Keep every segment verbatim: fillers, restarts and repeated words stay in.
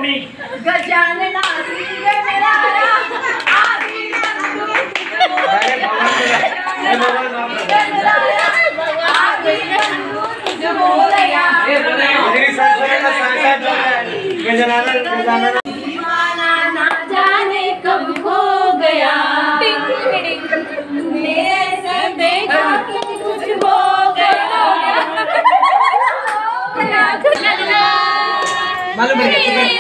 Mummy Gajanana Shri Ganaraya आदि दीवाना ना जाने कब खो गया मेरे से देखा कि कुछ हो गया मालूम है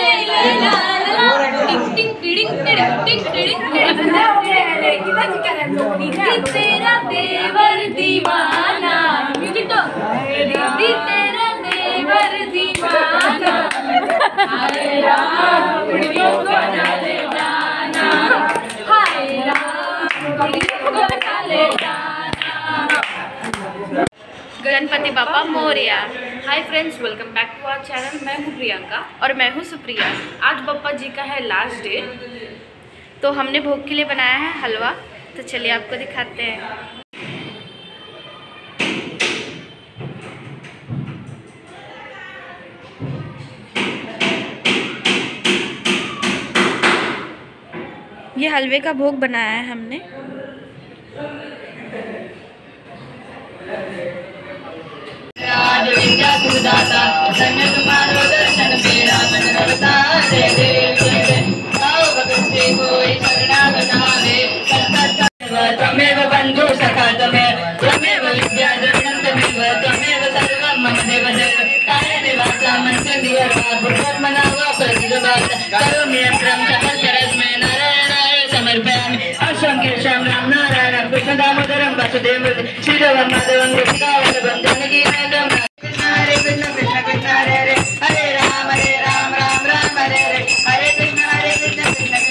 तेरा देवर दीवाना तेरा देवर दीवाना हाय राम बना ले जाना हाय राम बना ले जाना। Ganpati Bappa Morya. Hi friends, welcome back to our channel. मैं हूँ प्रियंका और मैं हूँ सुप्रिया। आज बप्पा जी का है लास्ट डे, तो हमने भोग के लिए बनाया है हलवा। तो चलिए आपको दिखाते हैं। ये हलवे का भोग बनाया है हमने। त्वमेव बन्धु सखा त्वमेव त्वमेव विद्या जगन्नतमेव त्वमेव सर्वं मम देवदेव कायेन वाचा मनसेन्द्रियर्वा भूतकर्मणा वा प्रतिपदात् करोमि यन्त्रं चतुर्करस्मै नारायणाय समर्पयामि। अश्वं केशवं राम नारायणं कृष्णदामोदरं वासुदेवं श्रीधरं माधवं गोपिकावल्लभं जानकीनाथं। कृष्ण हरे कृष्ण कृष्ण कृष्ण हरे हरे हरे राम हरे राम राम राम हरे हरे हरे कृष्ण हरे कृष्ण कृष्ण कृष्ण।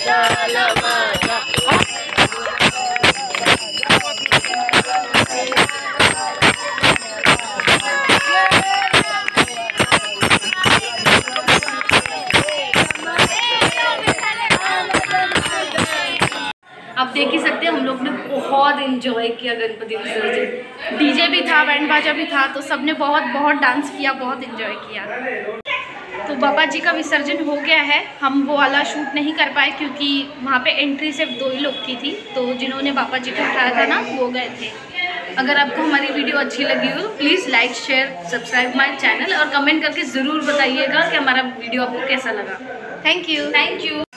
विशाल माता। आप देख ही सकते हैं हम लोग ने बहुत इंजॉय किया गणपति विसर्जन। डीजे भी था, बैंड बाजा भी था, तो सबने बहुत बहुत डांस किया, बहुत इंजॉय किया। तो बाबा जी का विसर्जन हो गया है। हम वो वाला शूट नहीं कर पाए क्योंकि वहाँ पे एंट्री सिर्फ दो ही लोग की थी, तो जिन्होंने बाबा जी को उठाया था ना वो गए थे। अगर आपको हमारी वीडियो अच्छी लगी हो तो please like share subscribe my channel और कमेंट करके ज़रूर बताइएगा कि हमारा वीडियो आपको कैसा लगा। Thank you thank you.